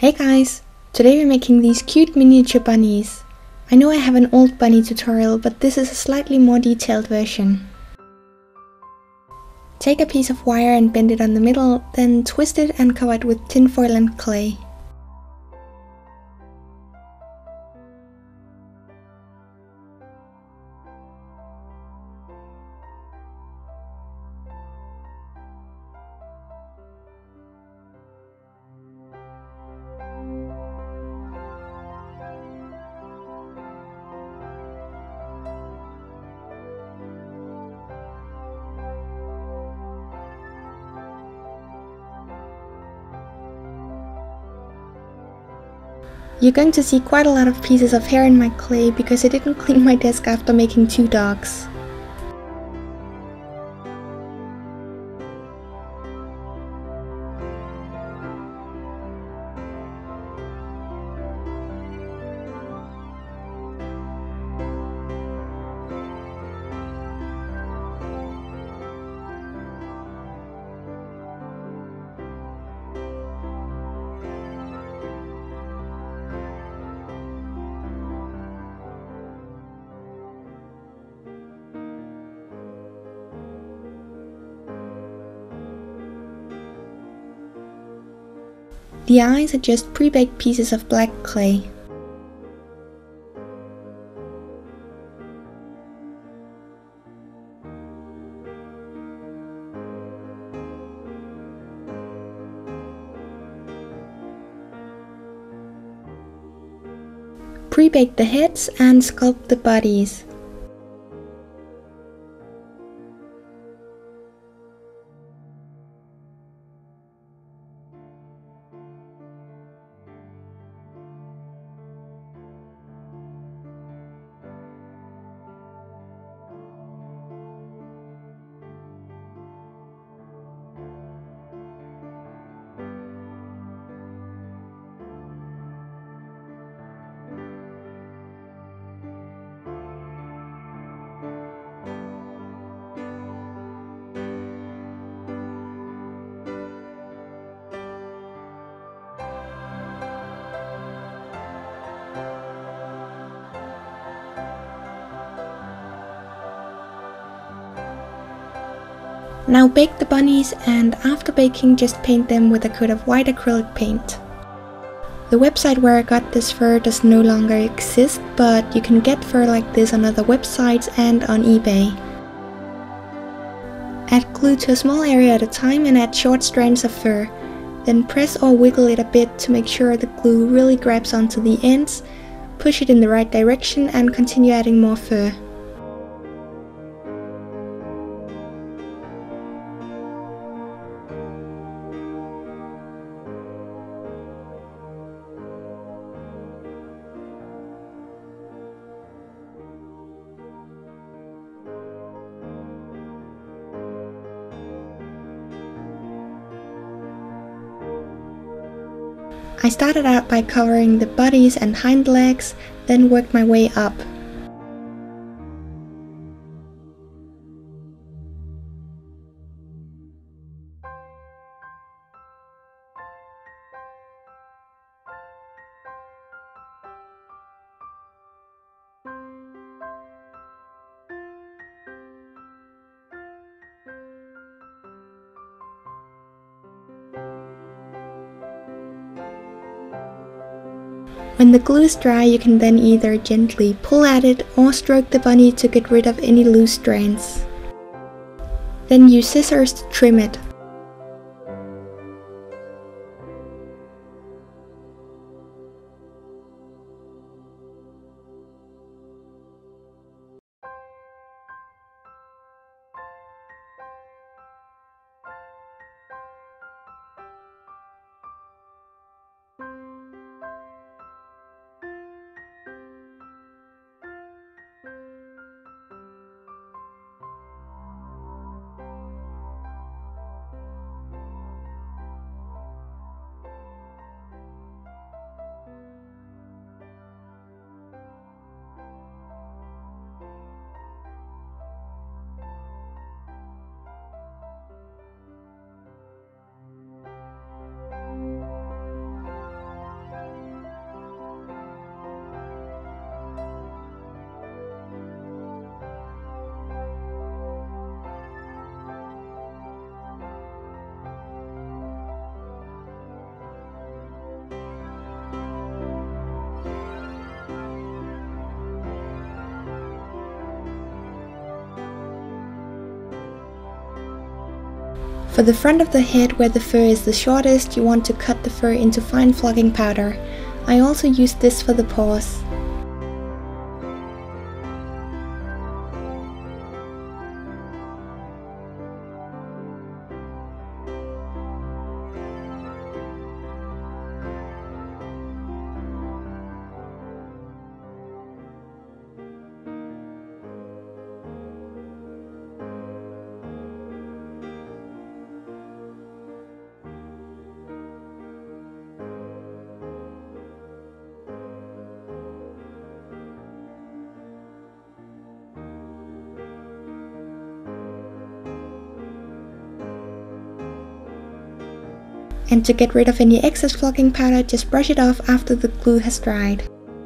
Hey guys! Today we're making these cute miniature bunnies. I know I have an old bunny tutorial, but this is a slightly more detailed version. Take a piece of wire and bend it on the middle, then twist it and cover it with tinfoil and clay. You're going to see quite a lot of pieces of hair in my clay because I didn't clean my desk after making 2 dogs. The eyes are just pre-baked pieces of black clay. Pre-bake the heads and sculpt the bodies. Now bake the bunnies, and after baking just paint them with a coat of white acrylic paint. The website where I got this fur does no longer exist, but you can get fur like this on other websites and on eBay. Add glue to a small area at a time and add short strands of fur. Then press or wiggle it a bit to make sure the glue really grabs onto the ends, push it in the right direction and continue adding more fur. I started out by covering the bodies and hind legs, then worked my way up. When the glue is dry, you can then either gently pull at it or stroke the bunny to get rid of any loose strands. Then use scissors to trim it. For the front of the head where the fur is the shortest, you want to cut the fur into fine flocking powder. I also used this for the paws. And to get rid of any excess flocking powder, just brush it off after the glue has dried.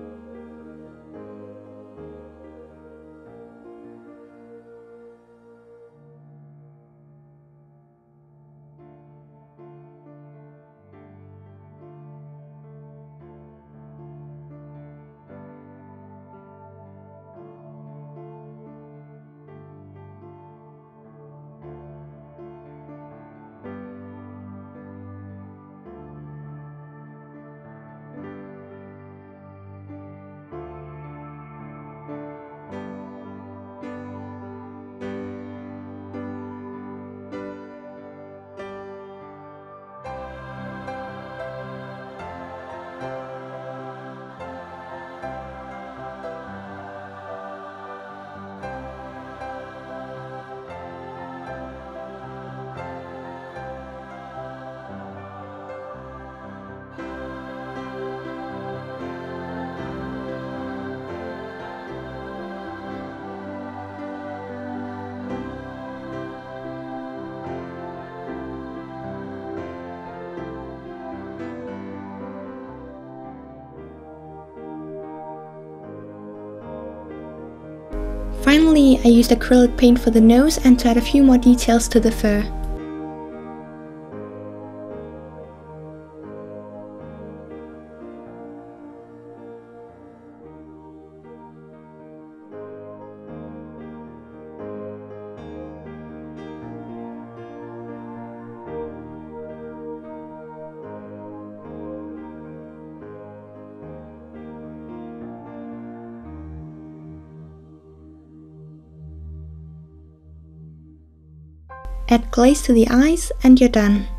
Finally, I used acrylic paint for the nose and to add a few more details to the fur. Add glaze to the eyes and you're done.